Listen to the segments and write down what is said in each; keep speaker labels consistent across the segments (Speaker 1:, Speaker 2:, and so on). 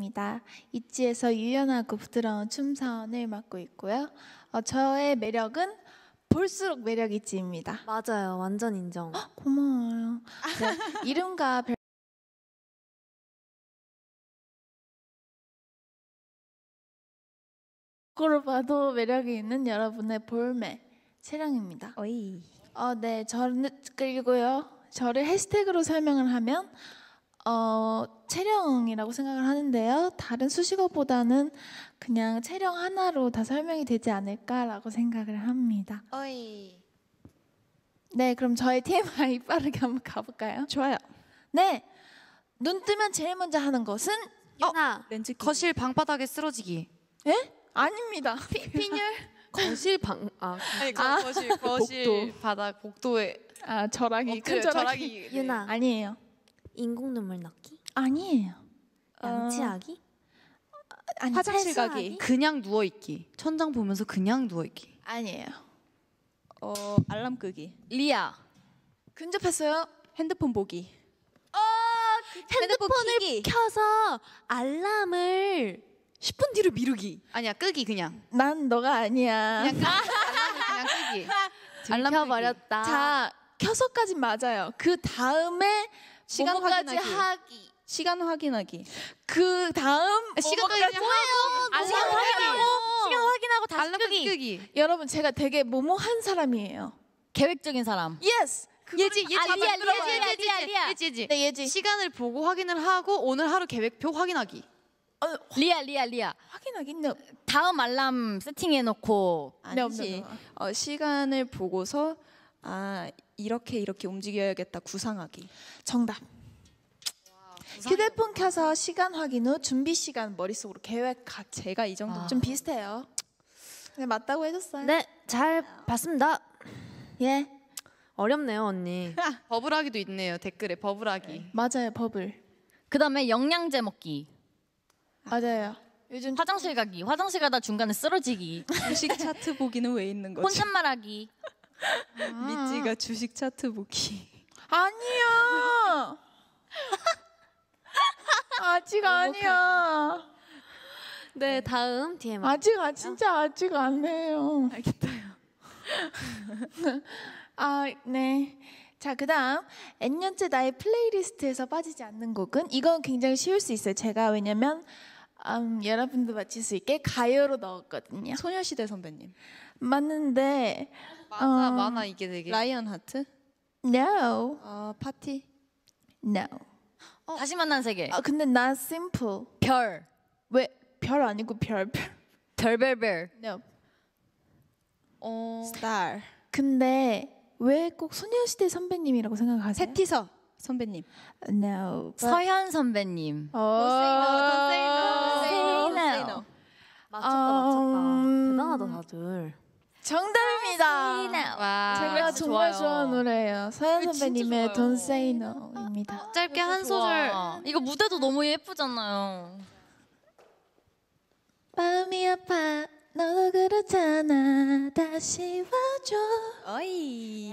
Speaker 1: 채령입니다. 있지에서 유연하고 부드러운 춤사원을 맡고 있고요. 저의 매력은 볼수록 매력 있지입니다.
Speaker 2: 맞아요, 완전 인정.
Speaker 1: 고마워요. 네, 이름과 별거로 봐도 매력이 있는 여러분의 볼매 채령입니다.
Speaker 3: 어이.
Speaker 1: 네, 저는 그리고요. 저를 해시태그로 설명을 하면 채령이라고 생각을 하는데요. 다른 수식어보다는 그냥 채령 하나로 다 설명이 되지 않을까라고 생각을 합니다.
Speaker 2: 어이.
Speaker 1: 네, 그럼 저의 TMI 빠르게 한번 가볼까요?
Speaker 3: 좋아요.
Speaker 1: 네, 눈 뜨면 제일 먼저 하는 것은
Speaker 2: 유나.
Speaker 3: 렌즈 끼기.
Speaker 4: 거실 방바닥에 쓰러지기.
Speaker 1: 예? 아닙니다.
Speaker 4: 핀율?
Speaker 2: 거실 방
Speaker 4: 아니 거실 바닥 복도에
Speaker 1: 절하기 큰 절하기.
Speaker 2: 유나.
Speaker 1: 아니에요.
Speaker 2: 인공 눈물 넣기?
Speaker 1: 아니에요.
Speaker 2: 양치하기?
Speaker 1: 아니,
Speaker 3: 화장실
Speaker 1: 세수하기?
Speaker 3: 가기.
Speaker 4: 그냥 누워 있기. 천장 보면서 그냥 누워 있기.
Speaker 1: 아니에요.
Speaker 3: 알람 끄기.
Speaker 4: 리아.
Speaker 1: 근접했어요.
Speaker 3: 핸드폰 보기.
Speaker 2: 핸드폰을
Speaker 3: 켜기.
Speaker 2: 켜서 알람을
Speaker 4: 10분 뒤로 미루기. 아니야 끄기 그냥.
Speaker 1: 난 너가 아니야.
Speaker 4: 그냥 끄기. 알람을 그냥 끄기. 알람 끄기.
Speaker 2: 들켜버렸다.
Speaker 1: 자, 켜서까지 맞아요. 그 다음에
Speaker 3: 시간
Speaker 1: 뭐뭐까지
Speaker 3: 확인하기.
Speaker 1: 하기.
Speaker 3: 시간 확인하기.
Speaker 1: 그 다음
Speaker 4: 시간까지
Speaker 1: 뭐뭐까지
Speaker 4: 하고.
Speaker 1: 시간 확인하고
Speaker 2: 시간 확인하고 다시
Speaker 4: 알람 끄기.
Speaker 1: 여러분 제가 되게 뭐뭐한 사람이에요.
Speaker 5: 계획적인 사람.
Speaker 1: 예스.
Speaker 4: 예지
Speaker 1: 리아. 네, 예지.
Speaker 4: 시간을 보고 확인을 하고 오늘 하루 계획표 확인하기.
Speaker 5: 리아.
Speaker 1: 확인하긴 너.
Speaker 5: 다음 알람 세팅해놓고.
Speaker 3: 아니지. 시간을 보고서 이렇게 움직여야겠다 구상하기.
Speaker 1: 정답. 휴대폰 켜서 시간 확인 후 준비 시간 머릿속으로 계획하기.
Speaker 3: 제가 이 정도
Speaker 1: 좀 비슷해요. 네, 맞다고 해줬어요.
Speaker 2: 네, 잘 봤습니다.
Speaker 1: 예.
Speaker 2: 어렵네요, 언니.
Speaker 4: 버블하기도 있네요. 댓글에 버블하기.
Speaker 1: 맞아요. 버블.
Speaker 5: 그 다음에 영양제 먹기.
Speaker 1: 맞아요. 요즘
Speaker 5: 화장실 가기. 화장실 가다 중간에 쓰러지기.
Speaker 3: 주식 차트 보기는 왜 있는 거지?
Speaker 5: 혼잣말하기.
Speaker 3: 미찌가 주식 차트 보기.
Speaker 1: 아니야. 아직 아니야.
Speaker 2: 네, 다음 TMI.
Speaker 1: 아직 안 해요.
Speaker 3: 알겠다요.
Speaker 1: 네. 자, 그다음 N년째 나의 플레이리스트에서 빠지지 않는 곡은 이건 굉장히 쉬울 수 있어요. 제가 왜냐면 여러분도 맞힐 수 있게 가요로 넣었거든요.
Speaker 3: 소녀시대 선배님.
Speaker 1: 맞는데
Speaker 4: 많아 이게 되게.
Speaker 3: 라이언 하트.
Speaker 1: No.
Speaker 3: 파티.
Speaker 1: No.
Speaker 5: 다시 만난 세계.
Speaker 1: 근데 나 simple.
Speaker 5: 별.
Speaker 1: 왜 별 아니고 별.
Speaker 5: 별별별.
Speaker 1: No.
Speaker 3: 스타.
Speaker 1: 근데 왜 꼭 소녀시대 선배님이라고 생각하세요?
Speaker 3: 세티서 선배님.
Speaker 1: No.
Speaker 5: 서현 선배님.
Speaker 1: Don't
Speaker 2: say no. 맞췄다. 대단하다, 다들.
Speaker 1: 정답입니다.
Speaker 4: 와.
Speaker 1: 제가 정말
Speaker 5: 좋아요.
Speaker 1: 좋아하는 노래예요. 서현
Speaker 5: 진짜
Speaker 1: 선배님의
Speaker 5: 좋아요.
Speaker 1: Don't Say No입니다.
Speaker 4: 짧게 한 소절.
Speaker 5: 이거 무대도 너무 예쁘잖아요.
Speaker 1: 마음이 아파 너도 그렇잖아 다시 와줘
Speaker 3: 어이.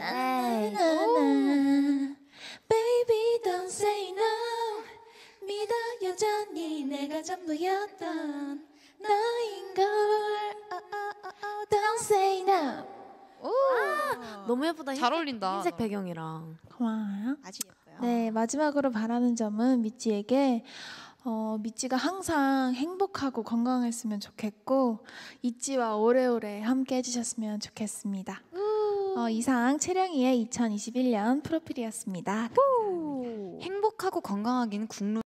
Speaker 1: 나나나 Baby don't say no 믿어 여전히 내가 전부였던 너인걸 Don't say no.
Speaker 2: 너무 예쁘다.
Speaker 4: 잘 어울린다.
Speaker 2: 흰색 배경이랑.
Speaker 1: 고마워요.
Speaker 3: 아주 예뻐요.
Speaker 1: 네, 마지막으로 바라는 점은 미찌에게 미찌가 항상 행복하고 건강했으면 좋겠고 있지와 오래오래 함께 해주셨으면 좋겠습니다. 이상 채령이의 2021년 프로필이었습니다.
Speaker 4: 행복하고 건강하기는 국룰.